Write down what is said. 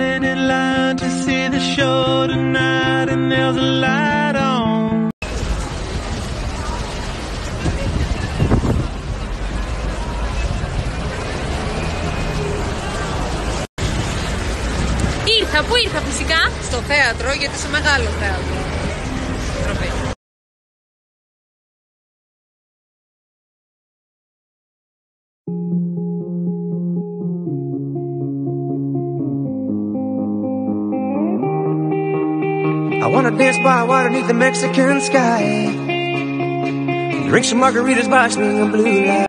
waiting in line to see the show tonight, and there's a light on. Πού ήρθα φυσικά? Στο θέατρο, γιατί σε μεγάλο θέατρο. I wanna dance by water beneath the Mexican sky, drink some margaritas by swinging blue lights.